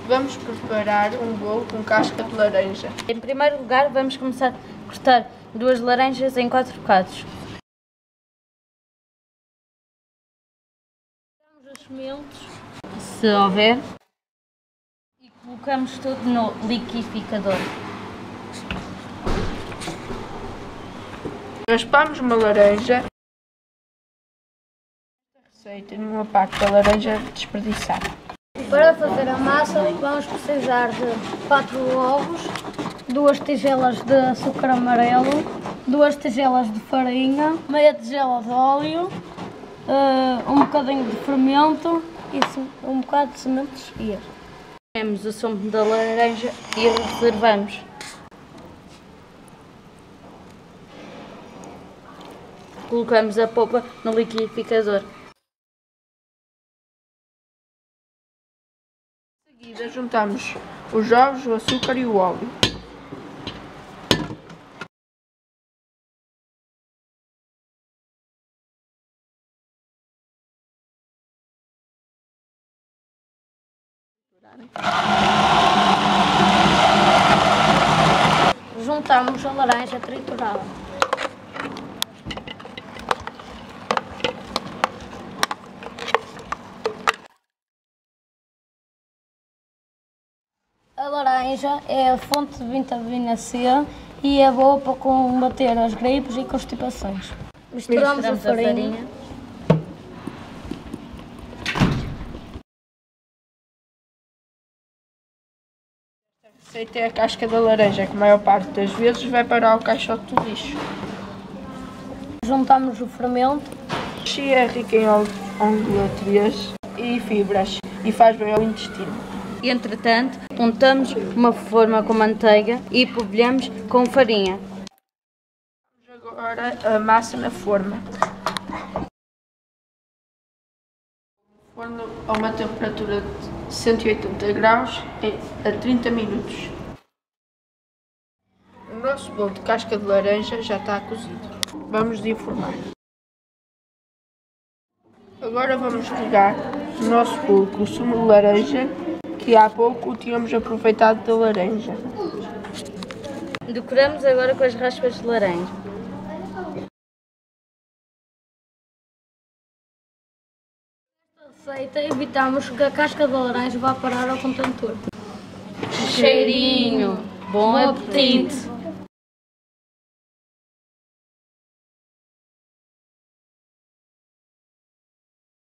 Vamos preparar um bolo com casca de laranja. Em primeiro lugar, vamos começar a cortar 2 laranjas em 4 bocados. Cortamos os sementes, se houver, e colocamos tudo no liquidificador. Raspamos uma laranja. Esta receita numa parte da laranja desperdiçada. Para fazer a massa, vamos precisar de 4 ovos, 2 tigelas de açúcar amarelo, 2 tigelas de farinha, meia tigela de óleo, um bocadinho de fermento e um bocado de sementes e erva. Temos o sumo da laranja e reservamos. Colocamos a polpa no liquidificador. Em seguida, juntamos os ovos, o açúcar e o óleo. Juntamos a laranja triturada. A laranja é a fonte de vitamina C e é boa para combater as gripes e constipações. Misturamos a farinha. A receita é a casca da laranja, que a maior parte das vezes vai para o caixote do lixo. Juntamos o fermento. É rica em ômega 3 e fibras e faz bem ao intestino. Entretanto, untamos uma forma com manteiga e polvilhamos com farinha. Vamos agora a massa na forma. Forno a uma temperatura de 180 graus a 30 minutos. O nosso bolo de casca de laranja já está cozido. Vamos desenformar. Agora vamos regar o nosso bolo com o sumo de laranja, que há pouco tínhamos aproveitado da laranja. Decoramos agora com as raspas de laranja. Nesta receita evitamos que a casca da laranja vá parar ao contentor. Cheirinho! Bom apetite!